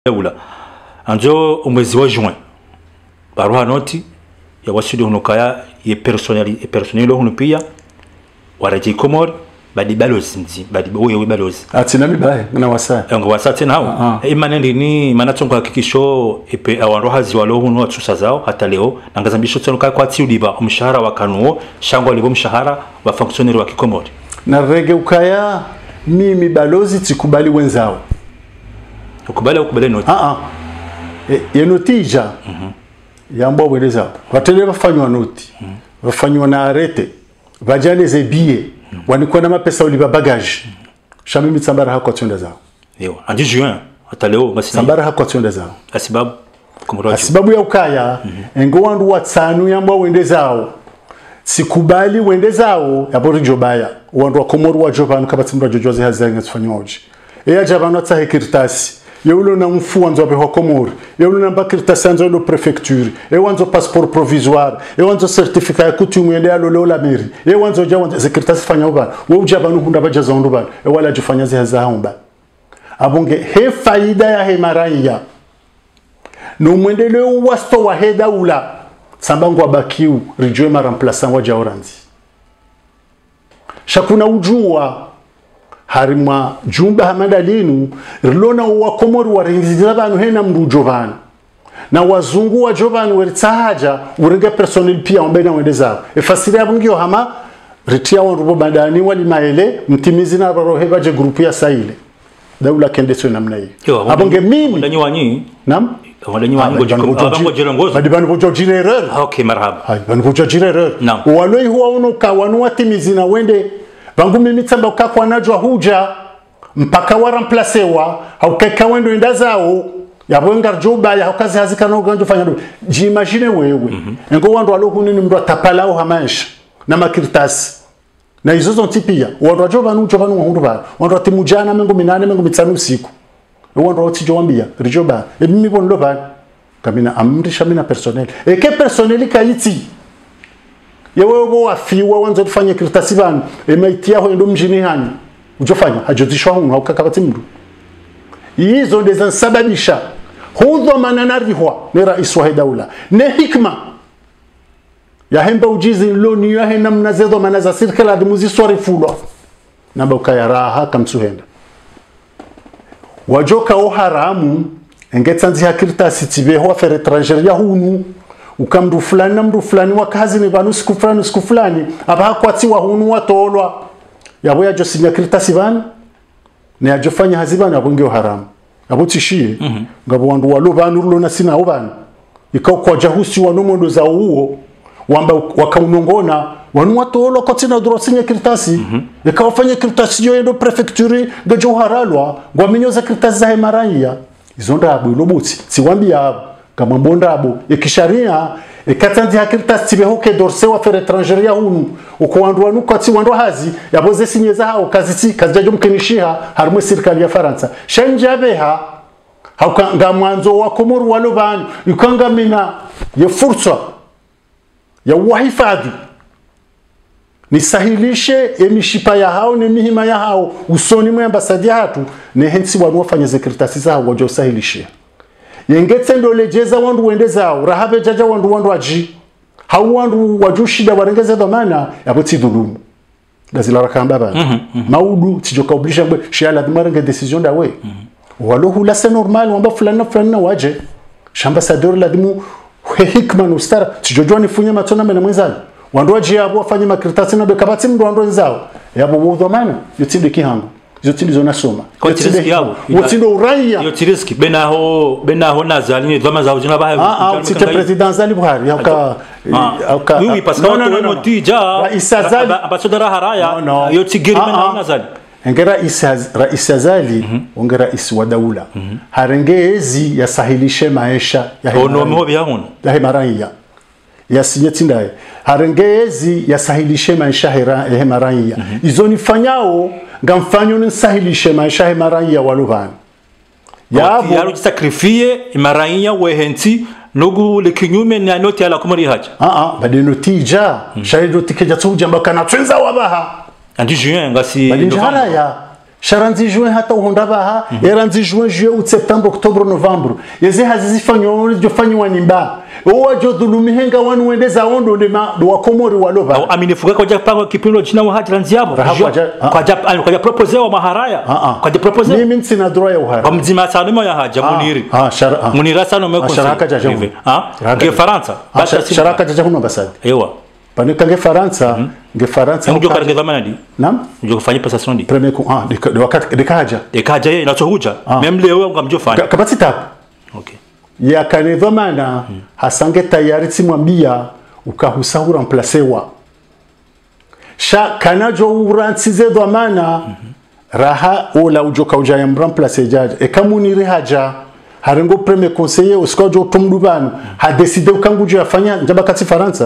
Ula anjo umwezi wa juin baruha noti ya wasudi hunukaya ye personnel hunu pia waraje Komori badi balozi nzi badi we balozi atina mibaye na wasa ngo wasa tena hao imanende ni manatongo hakikisho epe awarohazi walo hunu atsusa zao hata leo nangazambisho tsonuka kwa tiudiba umshahara wa kanuo shango libo mshahara wa fonctionnaire wa Komori na rege ukaya mimi balozi tikubali wenzao ukubali au kubali noti ye notija yambo weleza watele bafanywa noti bafanywa na arete bajane ze billet wanikuwa na mapesa uliba bagage shamimi tsambara hako tsonda zao yo andi juin hata leo basi tsambara hako tsonda zao asibabu ya ukaya ngo wandu watsanu yambo wende zao sikubali wende zao yabo jobaya wandu wa Komori wa Jovan kabatsimba jojoze hazanga tsfanywaje eya jabana tsa hekirtasi yeulo na mfu wanzo be Komori yeulo na bakirtasi anzo lo prefecture e wanzo passeport provisoire e wanzo certificat ya kutumu yende alo la mairie e wanzo ja wanzo sekirtasi fanya uba wo ujabanu hunda bajaza ndo bana e wala jufanya zihaza hamba abonge he faida ya he maraiya no mwendeleo wasto wa heda ula sambangu abakiu rijwe remplaçant wa Jaoranzi shakuna ujua harimwa jumba hamadalinu rilona wa Komori waringiza banu hena mrujo banu na wazungu wa Jovan weritsahaja urenge personnel pia ombena wendeza efasiri abungio hama ritia wanrubo badani wali maele mtimizi na roheba je grupu ya saile daula kendeso namna hiyo abonge mimi ndanyi wanyi nam wadanyi wanyi abango jirongozo badibani bojo jirerer okay marhaba hai bani bojo jirerer waloi huwa unoka wanu watimizi na wende vangu mimi tsamba ukakwa najwa huja mpaka waramplacewa haukeka wendo enda zao yabwenga joba ya haukazi hazika no ganjo fanya ndo jimagine wewe ngo wandu alohuni ni mndo atapala au hamaisha na makirtasi na hizo zonti pia wandu ajoba nu joba nu hundu ba wandu atimujana mengo minane mengo mitsanu usiku wandu otijowambia rijoba mimi bondo ba kamina amrisha mina personnel ke personnel kaiti yewe bo afiwa wanzo tufanye kirtasi bana emaitia ho ndo mjini hani ujofanya hajozishwa hu haukakabati mdu hizo ndizo sababisha hudho mananarihwa ni rais wa daula ne hikma ya hemba ujizi loni ya hena mnazedo manaza sirkala dimuzi swari fulwa namba ukaya raha kamsuhenda wajoka o haramu engetsanzi hakirtasi tibeho afere étrangère hunu ukamdu fulani na mdu fulani wakazi ni banu siku fulani aba kwati wa hunu watolwa yabo ya josinya kirtasi bana ne ajofanya hazibana abongeo haramu abotishie ngabo wandu walo banu rulo na sina obana ikao kwa jahusi wanomondo za uo wamba wakaunongona wanu watolwa kwa tina drosinya kirtasi ikawafanya kirtasi yo ndo prefecture gajo haralwa ngwaminyo za kirtasi za hemaranya izonda abu lobuti siwambia abu kama mbonda abu ikisharia ikatanzi hakirtasi tibeho ke dorse wa fer étrangère hunu ukwandu wanu kwati wandu hazi yaboze sinyeza hao kazi jajo mkenishiha harumwe serikali ya Faransa shanjabeha haukanga mwanzo wa Komori walo banu ikanga mina ya fursa ya wahifadhi nisahilishe emishipa ya hao ne mihima ya hao usoni mwa ambasadi hatu ne hensi wanu wafanya sekretasi zao wajo sahilishe yengetse ndolejeza wandu wende zao rahabe jaja wandu aji hao wandu wajushida warengeze dhamana yaboti dhulumu gazila rakamba bana maudu tijoka oblige mbe shiala dimarenge decision da we walo hula c'est normal wamba fulana waje ambassadeur ladimu hikma no stara tijojwa nifunye matona mena mwenzani wandu aji yabo wafanye makritasi na bekabati mdu wandu zao yabo wudhamana yotinde kihango zotindi zona soma yotinde yabo wotindo uraiya yotiriski benaho nazali ni dhama za ujina baha tite president zali Buhari yaka oui parce que on notija ambassadeur haraya yotigiri benaho nazali engera rais Azali ongera rais wa daula harengezi yasahilishe maisha ya hemaraiya ya sinyetindaye harengezi yasahilishe maisha ya hemaraiya izo nifanyao ngamfanyo nisahilishe maisha ya hemaraiya walubani yabo yaro sacrifice hemaraiya wehenti nogu le kinyume na noti ala Komori haja badeno tija shaido tikeja tujamba kana twenza wabaha andi juin ngasi balinjara ya sharanzi juin hata uhonda baha eranzi juin juillet août septembre octobre novembre yeze hazizifanywa jofanywa nimba owa jodhulumi henga wanu wendeza ondo ndema wa Komori walova au aminifuka kwa japanga kipindi jina wa hati ranziabo kwa propose wa maharaya kwa propose mimi sina droit ya uhara kwa mzima sana ya haja muniri munira sana meko sharaka jaja ke Faransa bata sharaka jaja huno basadi ewa panika nge Faransa nge Faransa ndio karage zamana di nam ndio kufanya passation di premier de wakati de kaja na chohuja même leo ngamjofanya kapati tap okay ya kanedhamana hasange tayari timwambia ukahusahura remplacewa sha kanajo uransize dhamana raha ola ujoka ujaya remplacer jaja e kamuniri haja harengo premier conseiller uskojo tumdubanu ha decide ukangujo yafanya njaba kati Faransa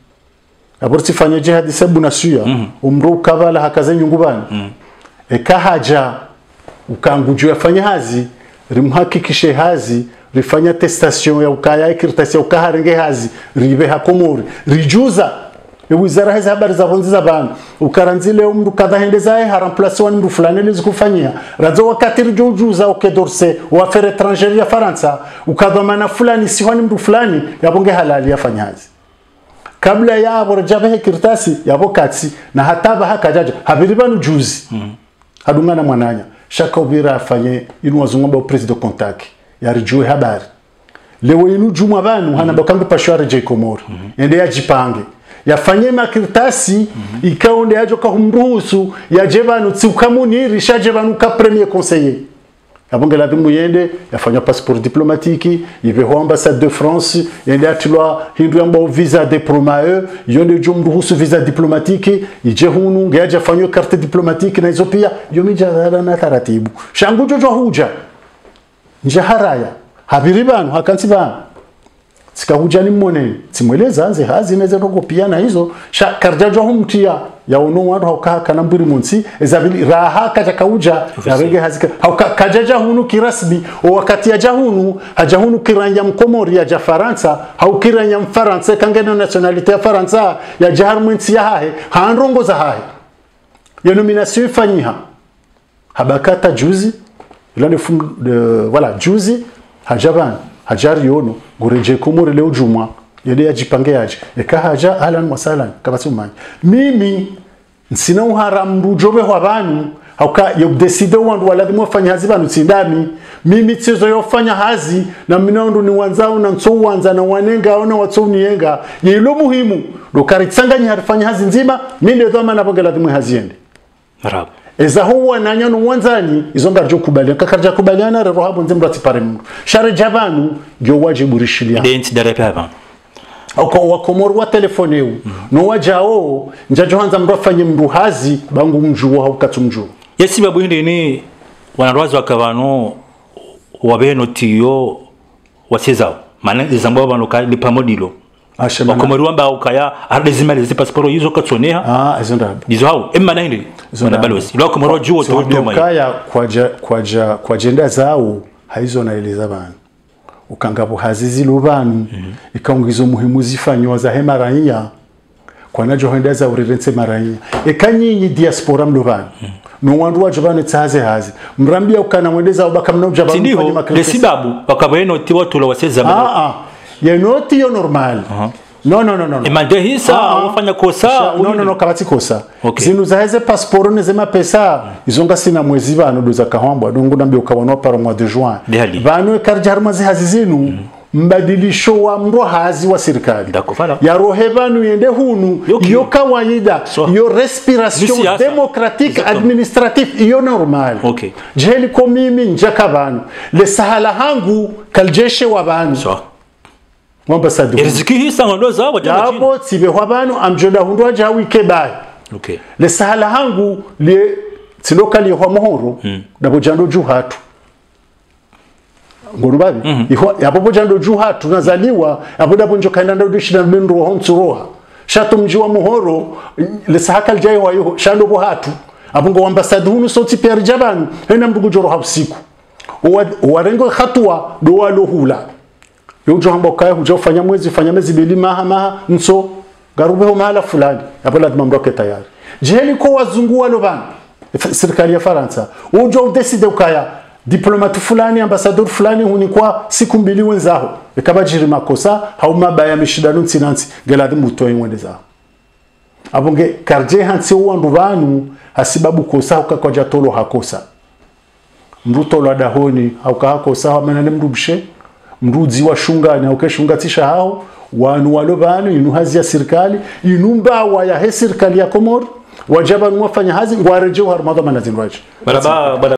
aborti fanya jihad sabu nasuya umru kavala hakaze nyungubani e kahaja ukangujo yafanya hazi rimhakikishe hazi rifanya testation ya ukaya ikirtasi ukaharenge hazi ribe hakomori rijuza wizara hizi habari za vonzi za bana ukaranzile umru kadhahendeza haramplace wa mru fulani lizikufanyia razo wakati rijuza ukedorse wa affaire étrangère ya Faransa ukadhamana fulani sihoni mru fulani yabonge halali yafanya hazi kabla ya aborjabe kirtasi yabokatsi na hataba hakajaja habiribanu juzi hadungana mwananya shaka ubira afanye inu wazungomba o president contact yarijue habari leo inu juma banu hanabakangu pashware je Komori ende yajipange yafanye makirtasi ikaonde yajo ka humruhusu yajebanu tsiukamuniri shajebanu ka premier conseiller abonge la dimu yende yafanya passeport diplomatique yive ho ambassade de France yende atilwa hindu yamba visa diplomatique yonde jumruhusu visa diplomatique ije hunu ngeaje fanyo carte diplomatique na hizo pia yomijadala na taratibu shangu jojo huja njaharaya habiribanu hakansiba sikahuja ni mmone timweleza anze hazi neze rogo pia na hizo sha karjajo humtia ya ono wadu hauka kana mbiri munsi ezabili raha kaja kauja na rege hazika hauka kajaja hunu kirasmi o wakati ya jahunu hajahunu kiranya mkomori ya Faransa haukiranya mfaransa kangena nationalite ya Faransa ya jahar munsi ya hahe haanrongo za hahe ya nomination fanyiha habakata juzi ilani voilà juzi hajaban hajari yono goreje Komori leo juma yede yajipange yaje eka haja alan wasalan kabatsumanya mimi nsina uharam rujobe hwabanu hauka yobdeside wandu waladimo fanya hazi banu tsindami mimi tsezo yofanya hazi na minondu ni wanzao na nso wanza na wanenga ona watso niyenga yilo muhimu dokaritsanganya harifanya hazi nzima minde dhoma na bongela dhimo hazi yende marhaba eza huwa nanya no wanzani izonga rjo kubaliana kakarja kubaliana rero habo nzimra tipare mundu share jabanu gyo wajibu rishilia denti darepe hapa uko wa Komori wa telefoneu no wajao njajo hanza mrafanye mruhazi bangu mjuwa haukatumju yesi babu hindi ni wanarwazi wakavano wabeno tiyo wasezao maana izambo bano ka lipamodilo wa Komori wamba ukaya ardezimali zi passport yizo katsoneha izonda dizo hao emana hindi wana balosi lo Komori juo to doma kaya kwa jenda zao haizo naeleza bana ukangapo hazizi lubanu ikaongizo muhimu zifanywa za hema raia kwa najo henda za urerense maraia ekanyinyi diaspora mlubanu no wandu wajo banu tsaze hazi mrambia ukana mwendeza ubaka mnobja banu fanye makresi sibabu wakabeno tiwa tulo waseza ya noti yo normal no imande hisa wafanya kosa no kabati kosa zinu zaheze passport nezema pesa izonga sina mwezi bano doza kahomba dongo ndambe ukabano para mois de juin bano karja harmazi hazizinu mbadilisho wa mro hazi wa serikali ya rohe banu yende hunu yo kawaida yo respiration démocratique administrative iyo normal jeli ko mimi njaka banu le sahala hangu kaljeshe wa banu mwambasadu riziki hisa ngondo za wajama chini hapo tibe hwabanu amjoda hundu waja wike bai le sahala hangu le tilokali hwa mohoro dabo jando juu hatu ngorubabi yapo jando juu hatu nazaliwa yapo dabo njo kaenda ndo dishina mbendo roho ntsuroha shato mjiwa mohoro le sahakal jai wa yo shando bo hatu abungo ambasadu hunu soti per jabanu hena mbugo joro hapsiku warengo hatua do walo hula yojo hamba kaya hujafanya mwezi fanya mezi bili maha nso garubeho mahala fulani hapo lazima mroke tayari jeli ko wazungu walo bana serikali ya Faransa ujo udeside ukaya diplomatu fulani ambasador fulani hunikwa siku mbili wenzao ikabajiri makosa haumabaya mishidano nsinansi geladi mutoe mwende zao abonge karje hansi wandu vanu hasibabu kosa ukakoja tolo hakosa mruto la dahoni haukakosa wamenane mrubshe mrudzi wa shungani aukeshungatisha hao wanu walo vanu inu hazi ya serikali inumba wa ya he serikali ya Komoro wajaba nwafanya hazi ngwareje wa harmadha manazin raji